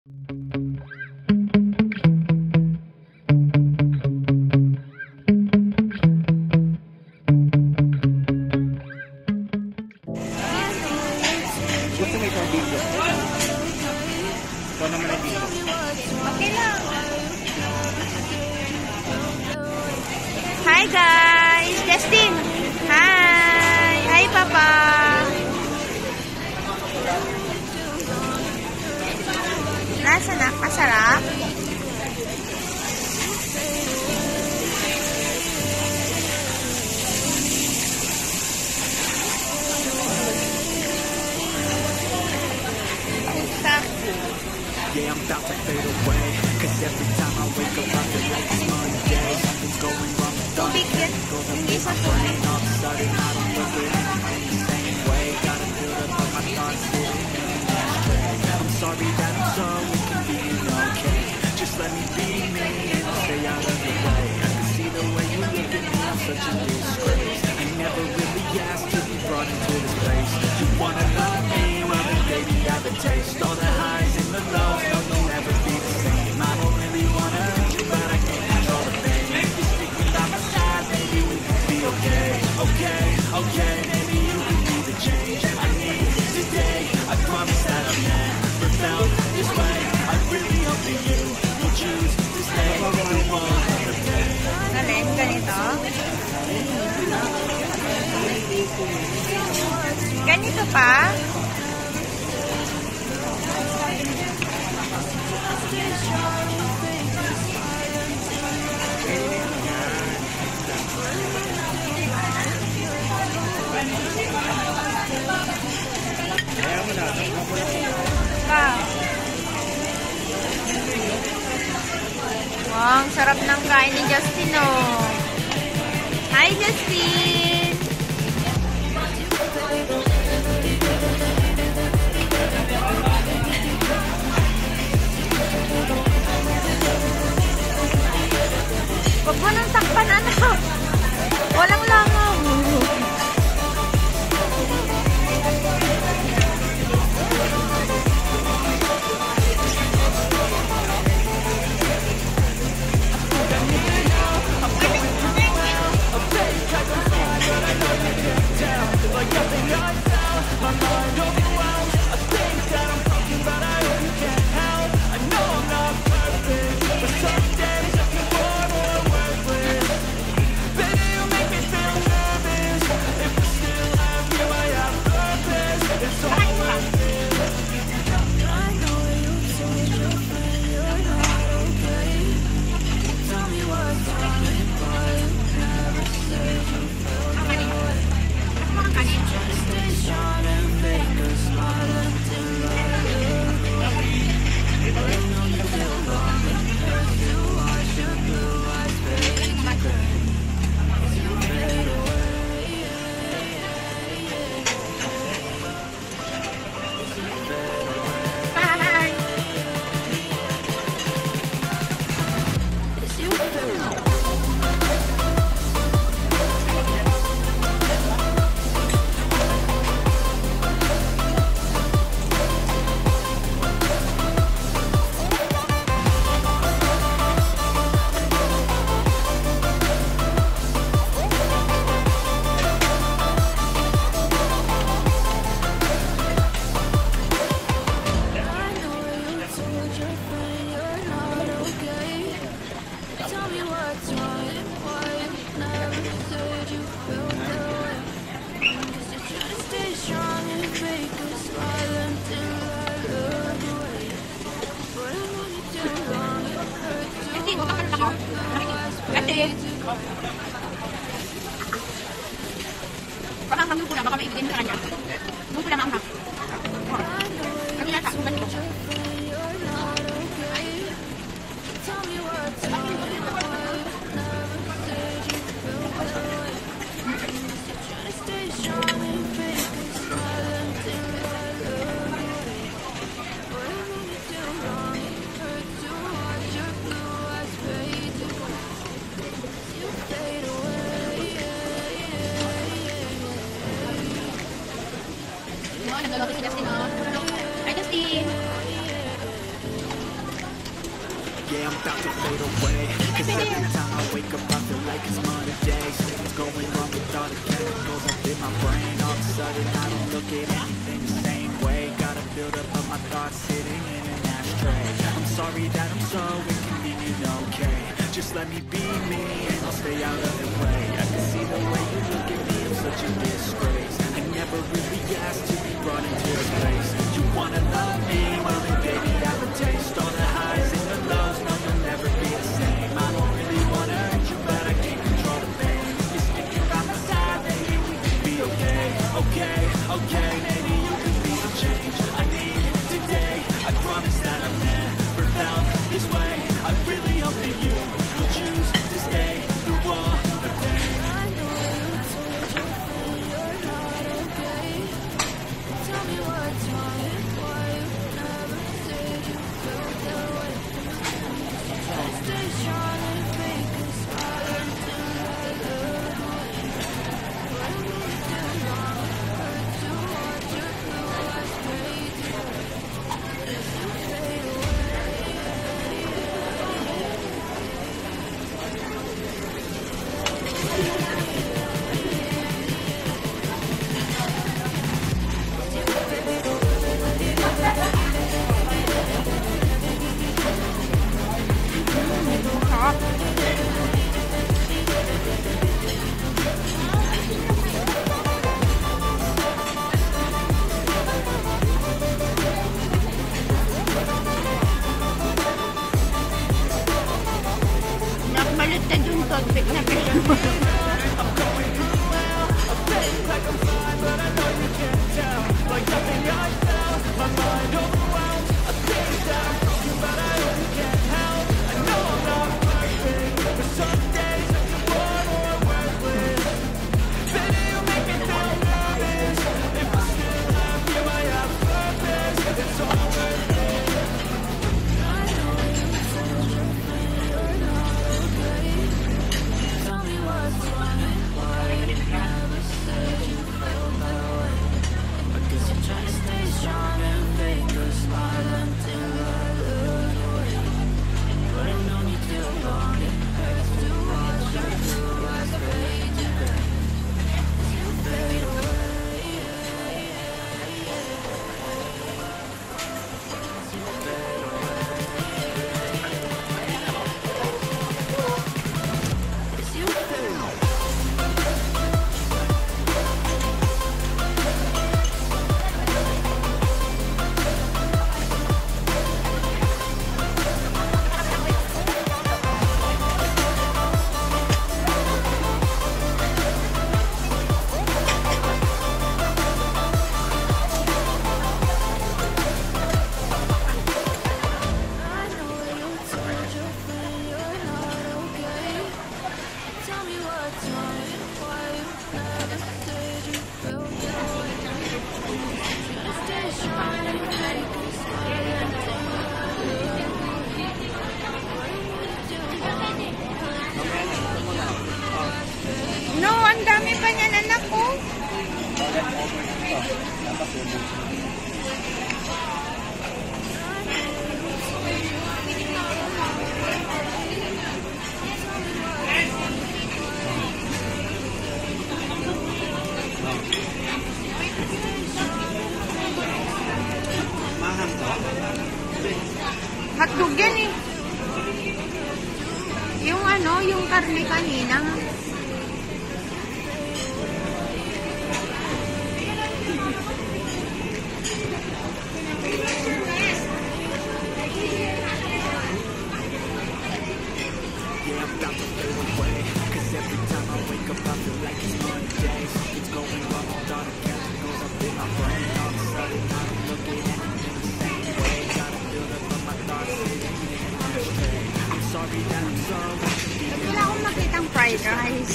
Gusto mo ikaw dito? Ikaw naman ay dito. Okay lang. Hi guys! Justin! Hi! Hi Papa! Nasa na? Masarap? Yeah, I'm about to fade away. Cause every time I wake up, I feel like it's Monday. Something's going wrong with all Tubig yan. Hindi sa my brain. All of a sudden, I don't look at anything the same way. Gotta build up all my thoughts, sitting in an ashtray. I'm sorry that I'm so inconvenient, okay? Just let me be me and I'll stay out of the way. I can see the way you look at me, I'm such a disgrace. I never really asked to be brought into this place. You wanna love me, well then baby, I have a taste. All the highs and the lows, no, you'll never be the same. I don't really wanna hurt you, but I can't control the pain. If you're sticking by my side, maybe we can be okay. Okay, okay, maybe you can be the change I need today. I promise that I've never felt this way. I really hope that you will choose to stay through all of the pain. Alin? Ganito? Ganito pa? Wow. Wow, ang sarap ng kain ni Justin, oh. Hi, Justin! Huwag mo nang takpan, anak. Walang langaw. Baka hanggang ko na, baka maibigay mo sa kanya. Nung ko lang ang hap. Kami nasa, kung ganito. Yeah, I'm about to fade away. Cause every time I wake up I feel like it's another day. Something's going wrong with all the chemicals up in my brain. All of a sudden I don't look at anything the same way. Gotta build up of my thoughts sitting in an ashtray. I'm sorry that I'm so inconvenient, okay. Just let me be me and I'll stay out of the way. I can see the way you look at me, I'm such a disgrace. I never really asked to be brought into this place. You wanna love me, well then baby I have a taste. All the highs and the lows, no you'll never be the same. I don't really wanna hurt you, but I can't control the pain. If you're sticking by my side, maybe we can be okay. Okay, okay, maybe you can be the change I need today. I promise that I've never felt this way. I really hope that you will choose to stay through all the pain. I know you told your friend you're not okay. Tell me what's wrong and why you never said you felt that way. Try to stay strong and fake a smile until I look away. But I know it's too long, hurt to watch your blue eyes fade away. As you fade away. Nakbalot na dun toothpick na pressure mo. Tell me what's wrong and why you never said you felt that way. I guess I'm trying to stay strong and fake a smile until I look away. But I've known you too long, it hurts to watch your blue eyes fade to gray. As you fade away. As you fade away. I know you told your friend you're not okay. Tell me what's wrong and why you never said you felt that way. Try to stay strong and fake a smile until I look away. What am I doing? No, ang dami pa niyan anak ko. Hotdog yan eh. Yung ano, yung karne kanina. Yeah, I'm about to fade away. Cause every time I wake up I feel like it's Monday. Something's going wrong with all the chemicals up in my brain. All of a sudden I don't look at anything the same way. Gotta build up of my thoughts sitting in an ashtray. I'm sorry that I'm so inconvenient. Wala akong makitang fried rice.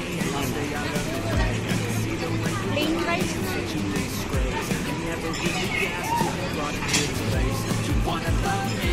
Plain rice na. Such a disgrace. I never really asked to be brought into this place. You wanna love me?